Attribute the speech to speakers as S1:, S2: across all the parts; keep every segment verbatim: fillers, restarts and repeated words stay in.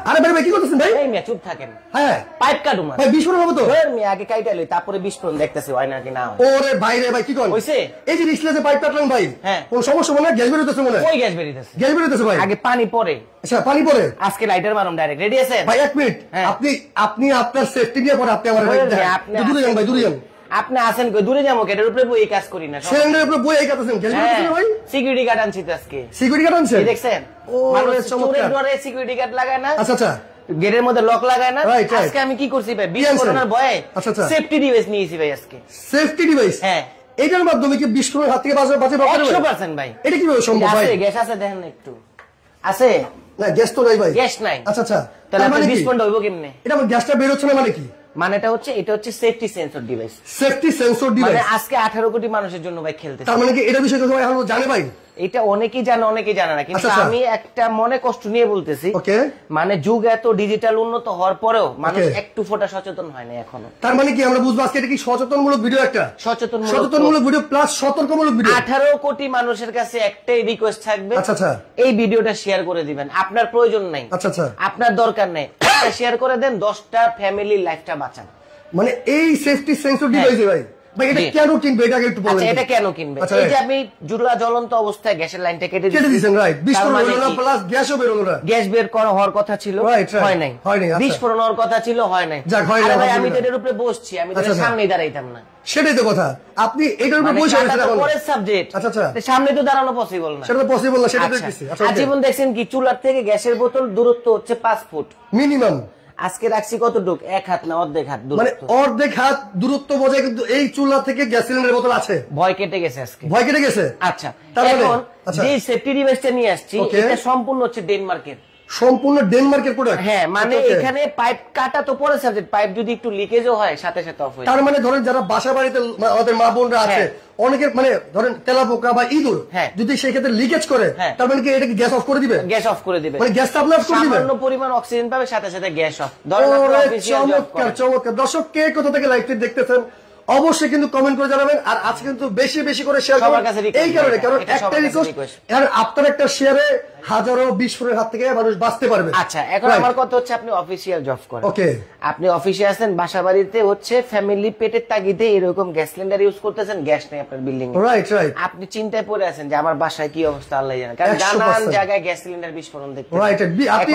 S1: আরে ভাই ভাই কি করতেছেন ভাই?
S2: এই মিয়া চুপ থাকেন।
S1: হ্যাঁ
S2: পাইপ কাটু মানে
S1: ভাই বিস্ফোরণ হবে তো?
S2: ওর মিয়া আগে কাইটাইলি তারপরে বিস্ফোরণ দেখতেছি হয় নাকি না।
S1: ওরে ভাই রে ভাই কি করেন?
S2: হইছে
S1: এই যে ডিসপ্লে যে পাইপ কাটলেন ভাই,
S2: হ্যাঁ
S1: কোন সমস্যা মনে হয়? গ্যাস বেরোতেছে মনে হয়?
S2: ওই গ্যাস বেরিয়েছে।
S1: গ্যাস বেরোতেছে ভাই।
S2: আগে পানি পড়ে।
S1: আচ্ছা পানি পড়ে।
S2: আজকে লাইটার মারুম ডাইরেক্ট। রেডি আছেন?
S1: ভাই এক মিনিট, আপনি আপনি আপনার সেফটি নিয়ে পরে আপনি আমার
S2: আপনি
S1: দূরে যান ভাই, দূরে যান।
S2: আপনি আসেন কই? দূরে যাবো কেটার উপরে বই কাজ করি না।
S1: সিলিন্ডারের উপরে বই এই কাটতেছেন, গ্যাস বেরোতেছে না ভাই?
S2: সিকিউরিটি গার্ড আনছি তো আজকে।
S1: সিকিউরিটি গার্ড আনছেন?
S2: এই দেখছেন?
S1: ও
S2: মানুষ
S1: চমৎকার।
S2: চোরের ডরে সিকিউরিটি গার্ড লাগায় না।
S1: আচ্ছা আচ্ছা।
S2: গেটের মধ্যে লক লাগায় না।
S1: Right right.
S2: আজকে আমি কি করছি ভাই? বিস্ফোরণের ভয়ে সেফটি ডিভাইস নিয়েছি ভাই আজকে।
S1: Safety device? হ্যাঁ। এটার মাধ্যমে কি বিস্ফোরণের হাত থেকে বাঁচা বাঁচা পারবে?
S2: একশো পার্সেন্ট ভাই।
S1: এটা কিভাবে সম্ভব ভাই?
S2: আছে গ্যাস আছে দেখেন একটু। আছে?
S1: না গ্যাস তো নাই ভাই।
S2: গ্যাস নাই।
S1: আচ্ছা আচ্ছা।
S2: তাহলে আপনি বিস্ফোরণ হইব কেমনে?
S1: এটা আমার গ্যাসটা বের হচ্ছে না মানে কি?
S2: মানেটা হচ্ছে এটা হচ্ছে safety sensor device.
S1: Safety sensor device
S2: মানে আজকে আঠারো কোটি মানুষের জন্য ভাই খেলতেছে।
S1: তার মানে কি এটা বিষয়ে সবাই এখন জানে ভাই?
S2: এটা অনেকেই জানে অনেকেই জানে না, কিন্তু আমি একটা মনে কষ্ট নিয়ে বলতেছি।
S1: ওকে।
S2: মানে যুগ এত ডিজিটাল উন্নত হওয়ার পরেও মানুষ একটু ফোটা সচেতন হয় না এখনো।
S1: তার মানে কি আমরা বুঝবো আজকে এটা কি সচেতনমূলক ভিডিও? একটা
S2: সচেতনমূলক
S1: সচেতনমূলক ভিডিও প্লাস সতর্কমূলক ভিডিও।
S2: আঠারো কোটি মানুষের কাছে একটাই রিকোয়েস্ট থাকবে।
S1: আচ্ছা আচ্ছা।
S2: এই ভিডিওটা শেয়ার করে দিবেন। আপনার প্রয়োজন নাই।
S1: আচ্ছা আচ্ছা।
S2: আপনার দরকার নেই, শেয়ার করে দেন, দশটা ফ্যামিলির লাইফটা বাঁচান।
S1: মানে এই সেফটি সেন্সর ডিভাইস ভাই ভাই এটা কেন কিনবে এটা একটু বলেন।
S2: আচ্ছা এটা কেন কিনবে? এই যে আপনি জুড়া জ্বলন্ত অবস্থায় গ্যাসের লাইনটা কেটে
S1: কেটে দিয়েছেন, রাইট। বিস্ফোরণ হলো না, প্লাস গ্যাসও বের হলো না।
S2: গ্যাস বের করা হওয়ার কথা ছিল, হয় নাই। বিস্ফোরণ হওয়ার কথা ছিল, হয় নাই।
S1: যাক হয় না।
S2: আমি তো এর উপরে বসছি, আমি তো সামনেই দাঁড়াইতাম না।
S1: সেটাই তো কথা। আপনি এটার উপরে বসে আছেন এখন।
S2: পরের সাবজেক্ট।
S1: আচ্ছা আচ্ছা।
S2: সামনে তো দাঁড়ানো পসিবল না।
S1: সেটা তো পসিবল না, সেটা দেখতেছি।
S2: আচ্ছা আজীবন দেখছেন কি চুলার থেকে গ্যাসের বোতল দূরত্ব হচ্ছে পাঁচ ফুট
S1: মিনিমাম।
S2: আজকে রাখছি কতটুক? এক হাত না অর্ধেক হাত দূরত্ব।
S1: মানে অর্ধেক হাত দূরত্ব বজায়, কিন্তু এই চুলা থেকে গ্যাস সিলিন্ডারের বোতল আছে।
S2: ভয় কেটে গেছে আজকে।
S1: ভয় কেটে গেছে।
S2: আচ্ছা এখন যে সেফটি ডিভাইসটা নিয়ে আসছি এটা সম্পূর্ণ হচ্ছে ডেনমার্কের।
S1: সম্পূর্ণ ডেনমার্কের প্রোডাক্ট?
S2: হ্যাঁ, মানে এখানে পাইপ কাটা তো পরে সাবজেক্ট, পাইপ যদি একটু লিকেজও হয় সাথে সাথে অফ হয়ে যায়।
S1: তার মানে ধরেন যারা বাসা বাড়িতে আমাদের মা বোনরা আছে অনেকে, মানে ধরেন তেলাপোকা বা ইঁদুর যদি সেই ক্ষেত্রে লিকেজ করে, তার মানে কি এটা কি গ্যাস অফ করে দিবে?
S2: গ্যাস অফ করে দিবে,
S1: মানে গ্যাসটা আপনি অফ করে দিবেন।
S2: সামান্য পরিমাণ অক্সিজেন পাবে, সাথে সাথে গ্যাস অফ। ধরেন আপনি অফিসিয়াল জব করেন।
S1: চমৎকার চমৎকার। দর্শক কে কোথা থেকে লাইভটি দেখতেছেন অবশ্যই কিন্তু কমেন্ট করে জানাবেন। আর আজকে কিন্তু বেশি বেশি করে শেয়ার করবেন এই কারণে, কারণ একটা রিকোয়েস্ট, আর আপনার একটা শেয়ারে হাজারো বিস্ফোরণের হাত থেকে মানুষ বাঁচতে পারবে।
S2: আচ্ছা এখন আমার কথা হচ্ছে আপনি অফিসিয়াল জব করেন।
S1: ওকে।
S2: আপনি অফিসে আছেন, বাসা বাড়িতে হচ্ছে ফ্যামিলি পেটের তাগিদে এরকম গ্যাস সিলিন্ডার ইউজ করতেছেন, গ্যাস নেই আপনার বিল্ডিং এ।
S1: Right right.
S2: আপনি চিন্তায় পড়ে আছেন যে আমার বাসায় কি অবস্থা আল্লাহ জানে, কারণ নানান জায়গায় গ্যাস সিলিন্ডার বিস্ফোরণ দেখতে।
S1: রাইট। আপনি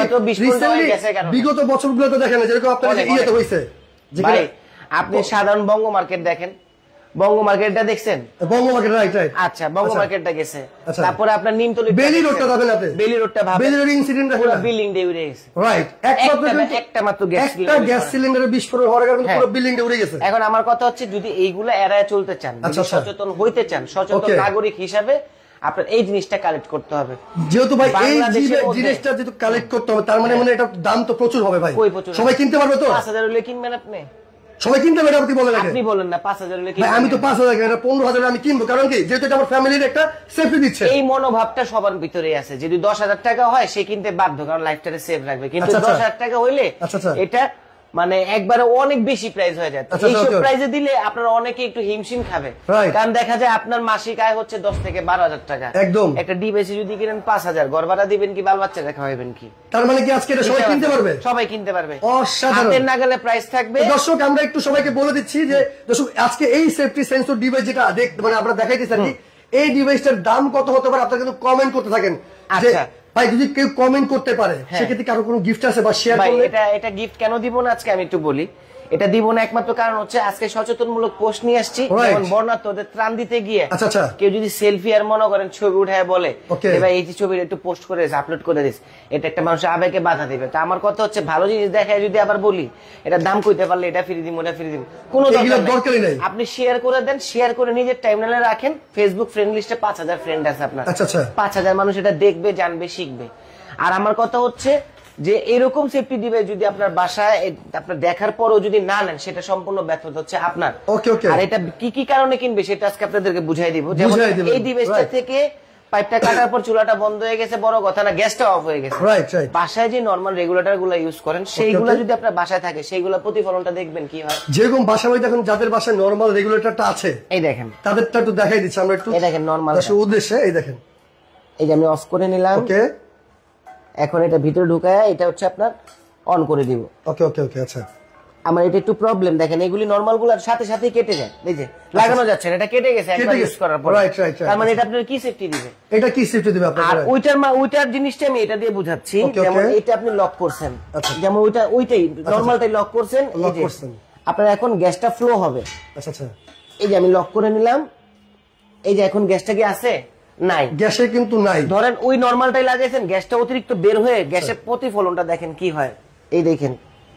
S1: বিগত বছরগুলোতে দেখেন যেরকম আপনার ইয়েতে হইছে,
S2: ভাই আপনি সাধারণ বঙ্গ মার্কেট দেখেন, বঙ্গ মার্কেটটা দেখছেন?
S1: Banga market, right right.
S2: আচ্ছা বঙ্গ মার্কেটটা গেছে, তারপরে আপনার নিমতলি
S1: বেলি রোডটা যাবেন আপনি,
S2: বেলি রোডটা ভাবেন,
S1: বেলি রোড ইনসিডেন্ট
S2: পুরো বিল্ডিং ডে উড়ে গেছে।
S1: রাইট। একমাত্র
S2: একটা মাত্র গ্যাস
S1: সিলিন্ডার, একটা গ্যাস সিলিন্ডারের বিস্ফোরণ হওয়ার কারণে পুরো বিল্ডিং ডে উড়ে গেছে।
S2: এখন আমার কথা হচ্ছে যদি এইগুলা এড়ায় চলতে চান, যদি সচেতন হইতে চান, সচেতন নাগরিক হিসাবে আপনার এই জিনিসটা কালেক্ট করতে হবে।
S1: যেহেতু ভাই এই জিনিসটা যেহেতু কালেক্ট করতে হবে, তার মানে মানে এটা দাম তো প্রচুর হবে ভাই। সবাই কিনতে পারবে তো?
S2: পাঁচ হাজার হলে কিনবেন আপনি?
S1: সবাই কিনতে পারবে? আপনি বলেন,
S2: আপনি বলেন না পাঁচ হাজার হলে কিনবেন।
S1: আমি তো পাঁচ হাজার কেন পনেরো হাজার আমি কিনবো, কারণ কি যেহেতু এটা আমার ফ্যামিলির একটা সেফটি দিচ্ছে।
S2: এই মনোভাবটা সবার ভিতরে আছে, যদি দশ হাজার টাকা হয় সে কিনতে বাধ্য, কারণ লাইফটারে সেফ রাখবে। কিন্তু দশ হাজার টাকা হইলে এটা মানে একবারে অনেক বেশি প্রাইস হয়ে যায়। এইসব প্রাইসে দিলে আপনারা অনেকে একটু হিমশিম খাবে, কারণ দেখা যায় আপনার মাসিক আয় হচ্ছে দশ থেকে বারো হাজার টাকা।
S1: একদম।
S2: একটা ডিভাইসে যদি কিনেন পাঁচ হাজার, ঘর ভাড়া দিবেন কি, বাল বাচ্চা দেখা হইবেন কি?
S1: তার মানে কি আজকে এটা সবাই কিনতে পারবে?
S2: সবাই কিনতে পারবে,
S1: অসাধারণ।
S2: হাতের নাগালে প্রাইস থাকবে।
S1: দর্শক আমরা একটু সবাইকে বলে দিচ্ছি যে দর্শক আজকে এই সেফটি সেন্সর ডিভাইস যেটা মানে আমরা দেখাইতেছি আর কি, এই ডিভাইসটার দাম কত হতে পারে আপনারা কিন্তু কমেন্ট করতে থাকেন। আচ্ছা ভাই যদি কেউ কমেন্ট করতে পারে সেক্ষেত্রে কারো কোনো গিফট আছে বা শেয়ার করলে?
S2: এটা এটা গিফট কেন দিব না আজকে আমি একটু বলি। এটা দিব না একমাত্র কারণ হচ্ছে আজকে সচেতনমূলক পোস্ট নিয়ে আসছি, যেমন বর্ণাঢ্যদের ত্রাণ দিতে গিয়ে কেউ যদি সেলফি আর মনে করেন ছবি উঠায় বলে ভাই এই ছবি একটু পোস্ট করে দিস, আপলোড করে দিস, এটা একটা মানুষের আবেগে বাধা দিবে। তো আমার কথা হচ্ছে ভালো জিনিস দেখায় যদি আবার বলি এটা দাম কইতে পারলে এটা ফ্রি দিব, ওটা ফ্রি দিব, কোনো দরকারই নাই। আপনি শেয়ার করে দেন, শেয়ার করে নিজের টাইমলাইনে রাখেন। ফেসবুক ফ্রেন্ড লিস্টে পাঁচ হাজার ফ্রেন্ড আছে আপনার, পাঁচ হাজার মানুষ এটা দেখবে, জানবে, শিখবে। আর আমার কথা হচ্ছে যে এরকম সেফটি ডিভাইস যদি আপনার বাসায় আপনার দেখার পরও যদি না নেন, সেটা সম্পূর্ণ ব্যর্থতা হচ্ছে আপনার। আর এটা কি কি কারণে কিনবে সেটা আজকে আপনাদেরকে বুঝাই দিব। যেমন এই ডিভাইসটা থেকে পাইপটা কাটার পর চুলাটা বন্ধ হয়ে গেছে, বড় কথা না, গ্যাসটা অফ হয়ে গেছে। বাসায় যে নরমাল রেগুলেটর গুলো ইউজ করেন সেইগুলো যদি আপনার বাসায় থাকে, সেইগুলো প্রতিফলনটা দেখবেন কি হয়। যেরকম বাসা বাড়ি দেখুন যাদের বাসায় নরমাল রেগুলেটরটা আছে, এই দেখেন তাদেরটা একটু দেখাই দিচ্ছি আমরা একটু। এই দেখেন নরমাল উদ্দেশ্যে, এই দেখেন, এই যে আমি অফ করে নিলাম, ওকে এখন এটা ভিতরে ঢুকায় এটা হচ্ছে আপনার অন করে দিব।
S1: ওকে ওকে ওকে আচ্ছা।
S2: আমার এটা একটু প্রবলেম, দেখেন এগুলি নরমাল গুলোর সাথে সাথেই কেটে যায়, এই যে লাগানো যাচ্ছে না, এটা কেটে গেছে একবার ইউজ করার পর।
S1: Right right right.
S2: তার মানে এটা আপনার কি সেফটি দিবে?
S1: এটা কি সেফটি দিবে আপনার?
S2: আর ওইটার মা ওইটার জিনিসটা আমি এটা দিয়ে বুঝাচ্ছি। যেমন এটা আপনি লক করছেন, যেমন ওইটা ওইটাই নরমালটাই লক করছেন, এই যে আপনার এখন গ্যাসটা ফ্লো হবে।
S1: আচ্ছা আচ্ছা।
S2: এই যে আমি লক করে নিলাম, এই যে এখন গ্যাসটা কি আছে? নাই,
S1: গ্যাসে কিন্তু নাই।
S2: ধরেন ওই নরমালটাই লাগাইছেন, গ্যাসটা অতিরিক্ত বের হয়ে গ্যাসের প্রতিফলনটা দেখেন কি হয়, এই দেখেন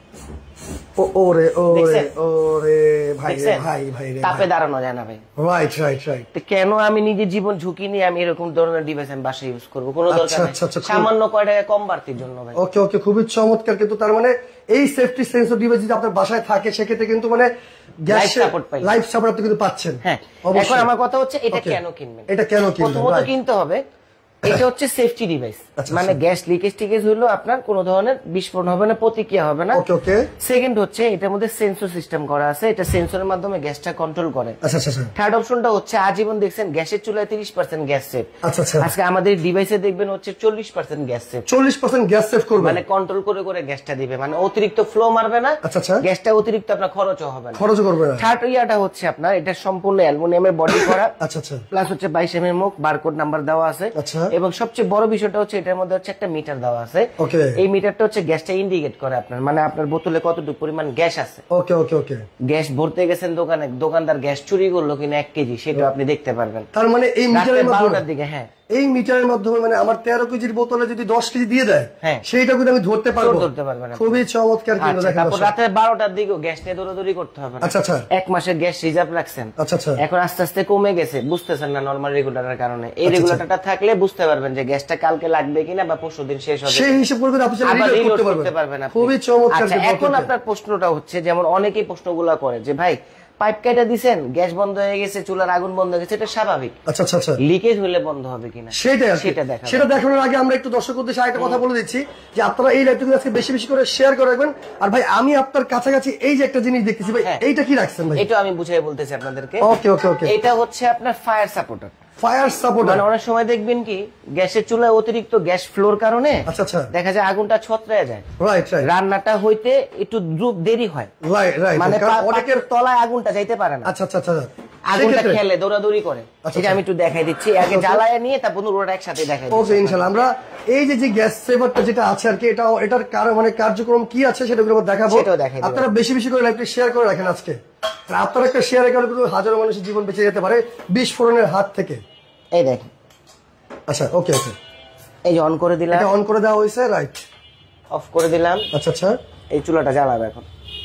S1: ওরে ওরে ওরে ভাই রে ভাই ভাই রে,
S2: তাপে দাঁড়ানো যায় না ভাই।
S1: Right right right.
S2: তো কেন আমি নিজের জীবন ঝুঁকি নিয়ে আমি এরকম ধরনের ডিভাইস আমি বাসায় ইউজ করবো? কোনো দরকার নেই, সামান্য কয় টাকা কম বাড়তির জন্য ভাই।
S1: ওকে ওকে, খুবই চমৎকার। কিন্তু তার মানে এই সেফটি সেন্সর ডিভাইস যদি আপনার বাসায় থাকে সেক্ষেত্রে কিন্তু মানে গ্যাস সাপোর্ট পাই, লাইফ সাপোর্ট আপনি কিন্তু পাচ্ছেন।
S2: হ্যাঁ, এখন আমার কথা হচ্ছে এটা কেন কিনবেন?
S1: এটা কেন কিনবেন?
S2: প্রথমত কিনতে হবে, এটা হচ্ছে সেফটি ডিভাইস, মানে গ্যাস লিকেজ টিকেজ হইলো আপনার কোনো ধরনের বিস্ফোরণ হবে না, প্রতিক্রিয়া হবে না।
S1: ওকে ওকে।
S2: সেকেন্ড হচ্ছে এটার মধ্যে সেন্সর সিস্টেম করা আছে, এটা সেন্সরের মাধ্যমে গ্যাসটা কন্ট্রোল করে।
S1: আচ্ছা আচ্ছা।
S2: থার্ড অপশনটা হচ্ছে আজীবন দেখছেন গ্যাসের চুলায় তিরিশ পার্সেন্ট গ্যাস সেভ।
S1: আচ্ছা আচ্ছা।
S2: আজকে আমাদের ডিভাইসে দেখবেন হচ্ছে চল্লিশ পার্সেন্ট গ্যাস সেভ।
S1: চল্লিশ পার্সেন্ট গ্যাস সেভ করবে,
S2: মানে কন্ট্রোল করে করে গ্যাসটা দিবে, মানে অতিরিক্ত ফ্লো মারবে না।
S1: আচ্ছা আচ্ছা।
S2: গ্যাসটা অতিরিক্ত আপনার খরচও হবে না,
S1: খরচ করবে না।
S2: থার্ড ইয়াটা হচ্ছে আপনার এটা সম্পূর্ণ অ্যালুমিনিয়ামের বডি করা।
S1: আচ্ছা আচ্ছা।
S2: প্লাস হচ্ছে বাইশ এম এম মুখ, বারকোড নাম্বার দেওয়া আছে।
S1: আচ্ছা।
S2: এবং সবচেয়ে বড় বিষয়টা হচ্ছে এটার মধ্যে হচ্ছে একটা মিটার দেওয়া আছে।
S1: ওকে।
S2: এই মিটারটা হচ্ছে গ্যাসটা ইন্ডিকেট করে আপনার, মানে আপনার বোতলে কতটুকু পরিমাণ গ্যাস আছে।
S1: ওকে ওকে ওকে।
S2: গ্যাস ভরতে গেছেন দোকানে, দোকানদার গ্যাস চুরি করলো কিনা এক কেজি সেটা আপনি দেখতে পারবেন।
S1: তার মানে এই মিটারের
S2: বারোটার দিকে, হ্যাঁ
S1: এই মিটারের মাধ্যমে মানে আমার তেরো কেজির বোতলে যদি দশ কেজি দিয়ে দেয়,
S2: হ্যাঁ
S1: সেইটা কিন্তু আমি ধরতে পারবো,
S2: ধরতে পারবেন।
S1: খুবই চমৎকার। কিন্তু দেখেন
S2: তারপর রাতে বারোটার দিকেও গ্যাস নিয়ে দৌড়াদৌড়ি করতে হবে না।
S1: আচ্ছা আচ্ছা।
S2: এক মাসের গ্যাস রিজার্ভ রাখছেন,
S1: আচ্ছা আচ্ছা,
S2: এখন আস্তে আস্তে কমে গেছে, বুঝতেছেন না নরমাল রেগুলেটরের কারণে। এই রেগুলেটরটা থাকলে বুঝতে পারবেন যে গ্যাসটা কালকে লাগবে কিনা বা পরশু দিন শেষ হবে,
S1: সেই হিসাব করে আপনি রিলোড করতে পারবেন। খুবই চমৎকার।
S2: এখন আপনার প্রশ্নটা হচ্ছে, যেমন অনেকেই প্রশ্নগুলো করে যে ভাই পাইপ কেটে দিছেন, গ্যাস বন্ধ হয়ে গেছে, চুলার আগুন বন্ধ হয়ে গেছে, এটা স্বাভাবিক।
S1: আচ্ছা আচ্ছা আচ্ছা।
S2: লিকেজ হলে বন্ধ হবে কিনা
S1: সেটা
S2: সেটা দেখা,
S1: সেটা দেখানোর আগে আমরা একটু দর্শক উদ্দেশ্যে আরেকটা কথা বলে দিচ্ছি যে আপনারা এই লাইভটা আজকে বেশি বেশি করে শেয়ার করে রাখবেন। আর ভাই আমি আপনার কাছাকাছি এই যে একটা জিনিস দেখতেছি ভাই, এইটা কি রাখছেন ভাই?
S2: এটা আমি বুঝাই বলতেছি আপনাদেরকে।
S1: ওকে ওকে ওকে।
S2: এটা হচ্ছে আপনার ফায়ার সাপোর্টার।
S1: ফায়ার সাপোর্টার
S2: মানে অনেক সময় দেখবেন কি গ্যাসের চুলায় অতিরিক্ত গ্যাস ফ্লোর কারণে
S1: আচ্ছা আচ্ছা
S2: দেখা যায় আগুনটা ছত্রায় যায়।
S1: Right right.
S2: রান্নাটা হইতে একটু দ্রুত দেরি হয়।
S1: Right right.
S2: মানে অনেকের তলায় আগুনটা যাইতে পারে না।
S1: আচ্ছা আচ্ছা আচ্ছা।
S2: আগুনটা খেলে দৌড়াদৌড়ি করে। এটা আমি একটু দেখাই দিচ্ছি, আগে জ্বালায় নিয়ে তারপর পুরোটা একসাথে দেখাই দিচ্ছি।
S1: ওকে ইনশাআল্লাহ। আমরা এই যে যে গ্যাস সেভারটা যেটা আছে আর কি, এটা এটার কারণ মানে কার্যক্রম কি আছে সেটা আমরা দেখাবো। আপনারা বেশি বেশি করে লাইভটা শেয়ার করে রাখেন আজকে। আপনারা একটা শেয়ারের কারণে কিন্তু হাজারো মানুষের জীবন বেঁচে যেতে পারে বিস্ফোরণের হাত থেকে।
S2: এই দেখেন।
S1: আচ্ছা ওকে ওকে।
S2: এই যে অন করে দিলাম,
S1: এটা অন করে দেওয়া হয়েছে, রাইট।
S2: অফ করে দিলাম।
S1: আচ্ছা আচ্ছা।
S2: এই চুলাটা জ্বালাবে এখন।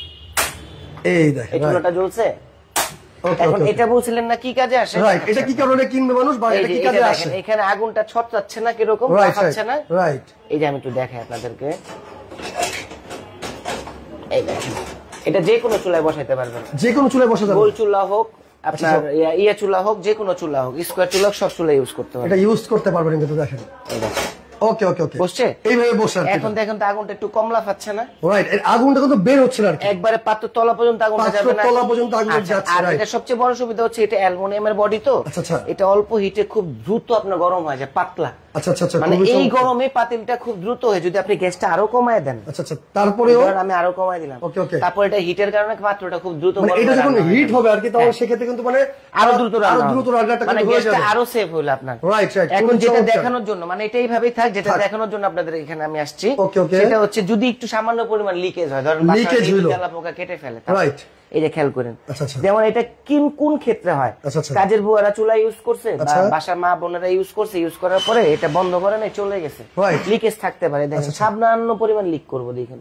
S1: এই দেখেন
S2: এই চুলাটা জ্বলছে। এখন এটা বলছিলেন না কি কাজে আসে?
S1: রাইট। এটা কি কারণে কিনবে মানুষ বা এটা কি কাজে আসে?
S2: এখানে আগুনটা ছড়াচ্ছে না, কি রকম দেখাচ্ছে না?
S1: রাইট।
S2: এই যে আমি একটু দেখাই আপনাদেরকে। এই দেখেন, এটা যে কোনো চুলায় বসাইতে পারবেন,
S1: যে কোনো চুলায় বসাতে পারবেন।
S2: গোল চুলা হোক, আপনার ইয়া চুলা হোক, যে কোনো চুলা হোক, স্কয়ার চুলা হোক, সব চুলা ইউজ করতে পারবেন।
S1: এটা ইউজ করতে পারবেন কিন্তু দেখেন। এই দেখেন। ওকে ওকে ওকে।
S2: বসছে
S1: এইভাবে বসে।
S2: এখন দেখেন তো আগুনটা একটু কমলা পাচ্ছে না?
S1: রাইট। এর আগুনটা কিন্তু বের হচ্ছে না আর কি,
S2: একবারে পাত্র তলা পর্যন্ত আগুনটা যাবে না,
S1: তলা পর্যন্ত আগুন যাচ্ছে।
S2: আর এটা সবচেয়ে বড় সুবিধা হচ্ছে এটা অ্যালুমিনিয়ামের বডি তো,
S1: আচ্ছা আচ্ছা,
S2: এটা অল্প হিটে খুব দ্রুত আপনার গরম হয়ে যায়, পাতলা।
S1: আচ্ছা আচ্ছা আচ্ছা।
S2: মানে এই গরমে পাতিলটা খুব দ্রুত হয়, যদি আপনি গ্যাসটা আরো কমায় দেন।
S1: আচ্ছা আচ্ছা। তারপরেও
S2: আমি আরো কমায় দিলাম।
S1: ওকে ওকে।
S2: তারপর এটা হিটের কারণে পাত্রটা খুব দ্রুত
S1: মানে এটা যখন হিট হবে আর কি, তখন সেক্ষেত্রে কিন্তু মানে
S2: আরো দ্রুত
S1: আরো দ্রুত রান্নাটা
S2: মানে
S1: কিন্তু হয়ে যাবে,
S2: গ্যাসটা আরো সেভ হলো আপনার।
S1: Right right.
S2: এখন যেটা দেখানোর জন্য, মানে এটা এইভাবেই থাক, যেটা দেখানোর জন্য আপনাদের এখানে আমি আসছি।
S1: ওকে ওকে।
S2: সেটা হচ্ছে যদি একটু সামান্য পরিমাণ লিকেজ হয়, ধরেন
S1: লিকেজ হলো,
S2: জ্বালা পোকা কেটে ফেলে,
S1: রাইট।
S2: এই যে খেয়াল করেন।
S1: আচ্ছা আচ্ছা।
S2: যেমন এটা কিন কোন ক্ষেত্রে হয়, কাজের বুয়ারা চুলা ইউজ করছে বা বাসার মা বোনেরা ইউজ করছে, ইউজ করার পরে এটা বন্ধ করে নাই, চলে গেছে, লিকেজ থাকতে পারে। দেখেন সামান্য পরিমাণ লিক করবো, দেখেন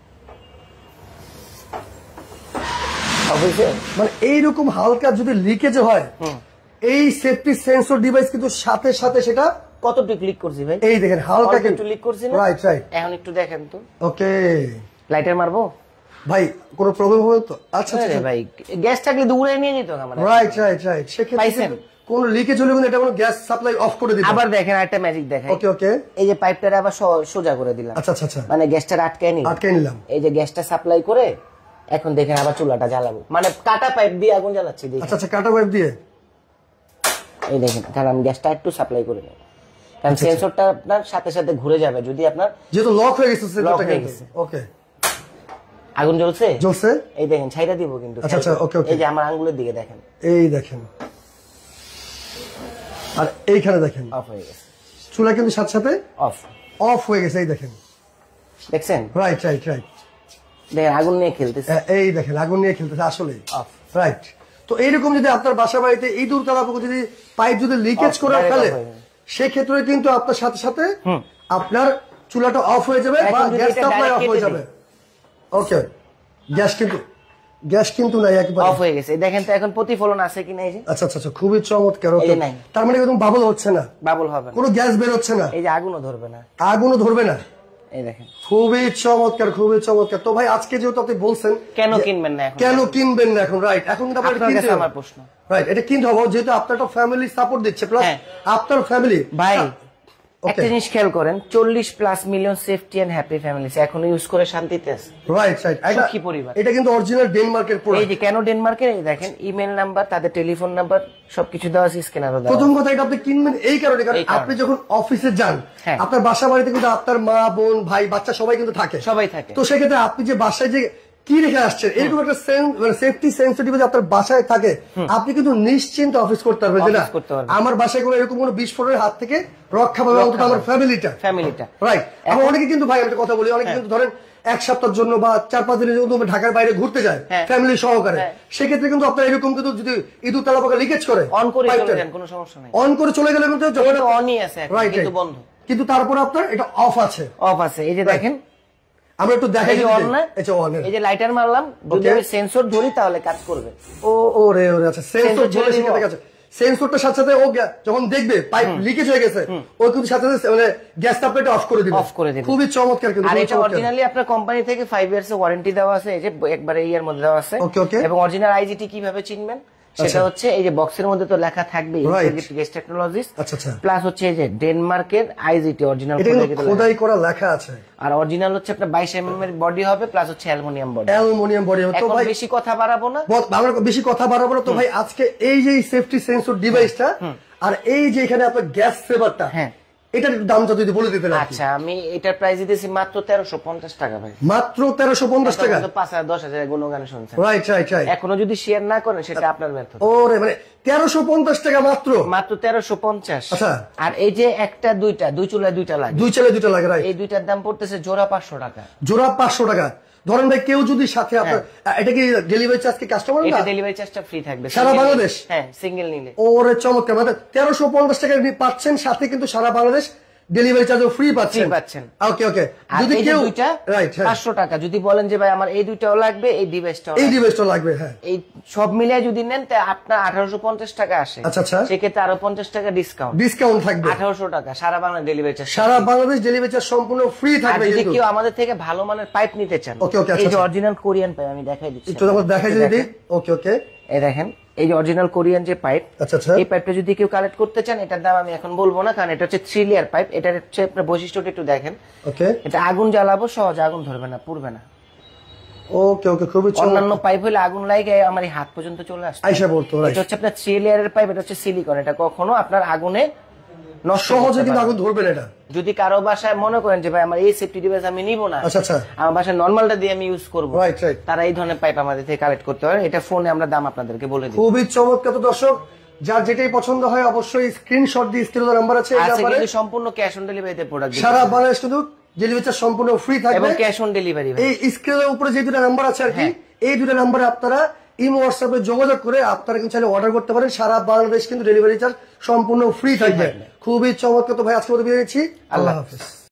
S1: মানে এইরকম হালকা যদি লিকেজ হয়, এই সেফটি সেন্সর ডিভাইস কিন্তু সাথে সাথে সেটা
S2: কতটুকু লিক করছি ভাই,
S1: এই দেখেন হালকা
S2: একটু লিক করছি না?
S1: Right right.
S2: এখন একটু দেখেন তো।
S1: ওকে।
S2: লাইটার মারবো
S1: ভাই, কোনো প্রবলেম হবে তো? আচ্ছা আচ্ছা
S2: ভাই, গ্যাস থাকলে দূরে নিয়ে নিত আমাদের।
S1: Right right right. সেক্ষেত্রে কোন লিকেজ হলে কিন্তু এটা কোনো গ্যাস সাপ্লাই অফ করে দিবেন।
S2: আবার দেখেন আরেকটা ম্যাজিক দেখাই।
S1: ওকে ওকে।
S2: এই যে পাইপটা আবার সোজা করে দিলাম।
S1: আচ্ছা আচ্ছা আচ্ছা।
S2: মানে গ্যাসটা আটকায় নিলাম,
S1: আটকায় নিলাম।
S2: এই যে গ্যাসটা সাপ্লাই করে এখন দেখেন আবার চুলাটা জ্বালাবো, মানে কাটা পাইপ দিয়ে আগুন জ্বালাচ্ছি।
S1: আচ্ছা আচ্ছা, কাটা পাইপ দিয়ে।
S2: এই দেখেন, কারণ আমি গ্যাসটা একটু সাপ্লাই করে নেব। কারণ সেন্সরটা আপনার সাথে সাথে ঘুরে যাবে যদি আপনার
S1: যেহেতু লক হয়ে গেছে সেন্সরটা কিন্তু ওকে
S2: আগুন জ্বলছে
S1: জ্বলছে
S2: এই দেখেন ছাইরা দিব কিন্তু
S1: আচ্ছা আচ্ছা ওকে ওকে
S2: এই যে আমার আঙ্গুলের দিকে দেখেন
S1: এই দেখেন আর এইখানে দেখেন
S2: অফ হয়ে গেছে
S1: চুলা কিন্তু সাথে সাথে
S2: অফ
S1: অফ হয়ে গেছে এই দেখেন
S2: দেখছেন
S1: রাইট রাইট রাইট
S2: দেখেন আগুন নিয়ে খেলতেছে
S1: এই দেখেন আগুন নিয়ে খেলতেছে আসলে
S2: অফ
S1: রাইট তো এইরকম যদি আপনার বাসা বাড়িতে ইঁদুর তালাপোকা যদি পাইপ যদি লিকেজ করে ফেলে সেক্ষেত্রে কিন্তু আপনার সাথে সাথে আপনার চুলাটা অফ হয়ে যাবে বা গ্যাস সাপ্লাই অফ হয়ে যাবে ওকে গ্যাস কিন্তু গ্যাস কিন্তু নাই একবার
S2: অফ হয়ে গেছে দেখেন তো এখন প্রতিফলন আছে কিনা এই যে
S1: আচ্ছা আচ্ছা আচ্ছা খুবই চমৎকার ওকে তার মানে একদম বাবল হচ্ছে না
S2: বাবল হবে না
S1: কোনো গ্যাস বের হচ্ছে না
S2: এই যে আগুনও ধরবে না
S1: আগুনও ধরবে না
S2: এই দেখেন
S1: খুবই চমৎকার খুবই চমৎকার তো ভাই আজকে যেহেতু আপনি বলছেন
S2: কেন কিনবেন না এখন
S1: কেন কিনবেন না এখন রাইট এখন কিন্তু আপনার কিনতে
S2: আমার প্রশ্ন
S1: রাইট এটা কিনতে হবে যেহেতু আপনার একটা ফ্যামিলি সাপোর্ট দিচ্ছে প্লাস আপনার ফ্যামিলি
S2: ভাই একটা জিনিস খেয়াল করেন চল্লিশ plus million safety and happy families এখনো ইউজ করে শান্তিতে আছে
S1: রাইট রাইট এটা
S2: কি পরিবার
S1: এটা কিন্তু অরিজিনাল ডেনমার্কের প্রোডাক্ট
S2: এই যে কেন ডেনমার্কের এই দেখেন ইমেল নাম্বার তাদের টেলিফোন নাম্বার সবকিছু দেওয়া আছে স্ক্যানারও দেওয়া
S1: প্রথম কথা এটা আপনি কিনবেন এই কারণে কারণ আপনি যখন অফিসে যান আপনার বাসা বাড়িতে কিন্তু আপনার মা বোন ভাই বাচ্চা সবাই কিন্তু থাকে
S2: সবাই থাকে
S1: তো সেক্ষেত্রে আপনি যে বাসায় যে কি রেখে আসছেন এরকম একটা সেফটি সেন্সিটিভ যে আপনার বাসায় থাকে আপনি কিন্তু নিশ্চিন্ত অফিস করতে পারবেন যে না আমার বাসায় কোনো এরকম কোনো বিস্ফোরণের হাত থেকে রক্ষা পাবে অন্তত আমার ফ্যামিলিটা
S2: ফ্যামিলিটা
S1: রাইট এখন অনেকে কিন্তু ভাই আমি কথা বলি অনেকে কিন্তু ধরেন এক সপ্তাহের জন্য বা চার পাঁচ দিনের জন্য ঢাকার বাইরে ঘুরতে যায় ফ্যামিলি সহকারে সেক্ষেত্রে কিন্তু আপনার এরকম কিন্তু যদি ইঁদুর তালাপোকা লিকেজ করে
S2: অন করে চলে যান কোনো সমস্যা নাই
S1: অন করে চলে গেলে কিন্তু
S2: যখন অনই আছে কিন্তু বন্ধ
S1: কিন্তু তারপর আপনার এটা অফ আছে
S2: অফ আছে এই যে দেখেন
S1: আমরা একটু দেখাই
S2: দিই অন না এই যে লাইটার মারলাম যদি আমি সেন্সর ধরি তাহলে কাজ করবে
S1: ও ওরে ওরে আচ্ছা সেন্সর ধরে সেটা কাজ সেন্সরটার সাথে সাথে ও যখন দেখবে পাইপ লিকেজ হয়ে গেছে ও কিন্তু সাথে সাথে মানে গ্যাস সাপ্লাইটা অফ করে দিবে
S2: অফ করে দিবে
S1: খুবই চমৎকার কিন্তু
S2: আর এটা অরিজিনালি আপনার কোম্পানি থেকে পাঁচ ইয়ার্স এর ওয়ারেন্টি দেওয়া আছে এই যে একবারে এই এর মধ্যে দেওয়া আছে এবং অরিজিনাল আইজিটি কিভাবে চিনবেন সেটা হচ্ছে এই যে বক্সের মধ্যে তো লেখা থাকবে গেস্ট টেকনোলজিস প্লাস হচ্ছে এই যে ডেনমার্কের আইজিটি অরিজিনাল
S1: খোদাই করা লেখা আছে
S2: আর অরিজিনাল হচ্ছে আপনার বাইশ এমএম এর বডি হবে প্লাস হচ্ছে অ্যালুমিনিয়াম বডি
S1: অ্যালুমিনিয়াম বডি হবে তো ভাই
S2: বেশি কথা বাড়াবো না
S1: আমরা বেশি কথা বাড়াবো না তো ভাই আজকে এই যে সেফটি সেন্সর ডিভাইসটা আর এই যে এখানে আপনার গ্যাস সেভারটা হ্যাঁ এটার দামটা যদি বলে দিতেন
S2: আচ্ছা আমি এটার প্রাইস দিতেছি মাত্র তেরোশো পঞ্চাশ টাকা ভাই
S1: মাত্র তেরোশো পঞ্চাশ টাকা
S2: পাঁচ হাজার দশ হাজার গুণগান শুনছেন
S1: রাইট রাইট রাইট
S2: এখনো যদি শেয়ার না করেন সেটা আপনার ব্যর্থতা
S1: ওরে মানে তেরোশো পঞ্চাশ টাকা মাত্র
S2: মাত্র তেরোশো পঞ্চাশ
S1: আচ্ছা
S2: আর এই যে একটা দুইটা দুই চুলায় দুইটা লাগে
S1: দুই চুলায় দুইটা লাগে রাইট
S2: এই দুইটার দাম পড়তেছে জোড়া পাঁচশো টাকা
S1: জোড়া পাঁচশো টাকা ধরেন ভাই কেউ যদি সাথে আপনার এটা কি ডেলিভারি চার্জ কি কাস্টমার না
S2: এটা ডেলিভারি চার্জটা ফ্রি থাকবে
S1: সারা বাংলাদেশ
S2: হ্যাঁ সিঙ্গেল নিলে
S1: ওরে চমৎকার মানে তেরোশো পঞ্চাশ টাকা পাচ্ছেন সাথে কিন্তু সারা বাংলাদেশ ডেলিভারি চার্জও ফ্রি পাচ্ছেন
S2: পাচ্ছেন
S1: ওকে ওকে যদি কেউ
S2: দুইটা রাইট পাঁচশো টাকা যদি বলেন যে ভাই আমার এই দুইটাও লাগবে এই ডিভাইসটাও
S1: এই ডিভাইসটাও লাগবে হ্যাঁ
S2: এই সব মিলিয়ে যদি নেন তা আপনার আঠারোশো পঞ্চাশ টাকা আসে
S1: আচ্ছা আচ্ছা
S2: সেক্ষেত্রে আরো পঞ্চাশ টাকা ডিসকাউন্ট
S1: ডিসকাউন্ট থাকবে
S2: আঠারোশো টাকা সারা বাংলা ডেলিভারি চার্জ
S1: সারা বাংলাদেশ ডেলিভারি চার্জ সম্পূর্ণ ফ্রি থাকবে
S2: যদি কেউ আমাদের থেকে ভালো মানের পাইপ নিতে চান
S1: ওকে ওকে
S2: এই যে অরিজিনাল কোরিয়ান পাইপ আমি দেখাই দিচ্ছি
S1: একটু আমাকে দেখাই দিই ওকে ওকে
S2: এই দেখেন এই যে অরিজিনাল কোরিয়ান যে পাইপ
S1: আচ্ছা আচ্ছা
S2: এই পাইপটা যদি কেউ কালেক্ট করতে চান এটার দাম আমি এখন বলবো না কারণ এটা হচ্ছে থ্রি লেয়ার পাইপ এটার হচ্ছে আপনার বৈশিষ্ট্যটা একটু দেখেন
S1: ওকে
S2: এটা আগুন জ্বালাবো সহজ আগুন ধরবে না পুড়বে না
S1: ওকে ওকে খুবই
S2: অন্যান্য পাইপ হলে আগুন লাগে আমার এই হাত পর্যন্ত চলে আসে
S1: আইসা বলতো
S2: এটা হচ্ছে আপনার থ্রি লেয়ারের পাইপ এটা হচ্ছে সিলিকন এটা কখনো আপনার আগুনে
S1: সহজে কিন্তু আগুন ধরবে না এটা
S2: যদি কারো বাসায় মনে করেন যে ভাই আমার এই সেফটি ডিভাইস আমি নিব না
S1: আচ্ছা আচ্ছা
S2: আমার বাসায় নরমালটা দিয়ে আমি ইউজ করব
S1: রাইট রাইট
S2: তারা এই ধরনের পাইপ আমাদের থেকে কালেক্ট করতে পারে এটা ফোনে আমরা দাম আপনাদেরকে বলে দিই
S1: খুবই চমৎকার তো দর্শক যার যেটাই পছন্দ হয় অবশ্যই স্ক্রিনশট দিয়ে স্ক্রিনে নাম্বার আছে
S2: এটা কিন্তু সম্পূর্ণ ক্যাশ অন ডেলিভারিতে প্রোডাক্ট
S1: সারা বাংলাদেশ কিন্তু ডেলিভারি চার্জ সম্পূর্ণ ফ্রি থাকবে
S2: এবং ক্যাশ অন ডেলিভারি
S1: এই স্ক্রিনের উপরে যে দুটো নাম্বার আছে আর কি এই দুটো নম্বরে আপনারা ইমো হোয়াটসঅ্যাপে যোগাযোগ করে আপনারা কিন্তু চাইলে অর্ডার করতে পারেন সারা বাংলাদেশ কিন্তু ডেলিভারি চার্জ সম্পূর্ণ ফ্রি থাকবে খুবই চমৎকার তো ভাই আজকে মতো বিদায় নিচ্ছি আল্লাহ হাফেজ।